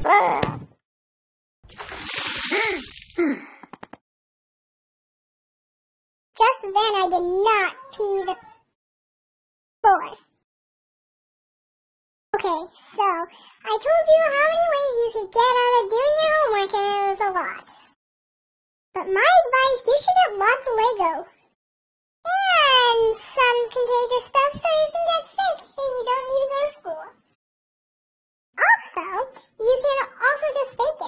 Just then I did not pee the floor. Okay, so I told you how many ways you could get out of doing your homework, and it was a lot. But my advice, you should get lots of Lego. And some contagious stuff so you can get sick and you don't need to go to school. Also, you can also just fake